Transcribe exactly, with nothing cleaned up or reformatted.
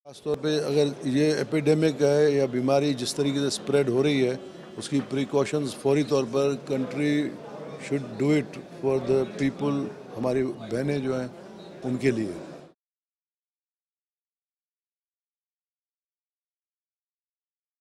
खासतौर पे अगर ये एपिडेमिक है या बीमारी जिस तरीके से स्प्रेड हो रही है, उसकी प्रिकॉशंस फौरी तौर पर country should do it for the people, हमारी बहनें जो हैं उनके लिए।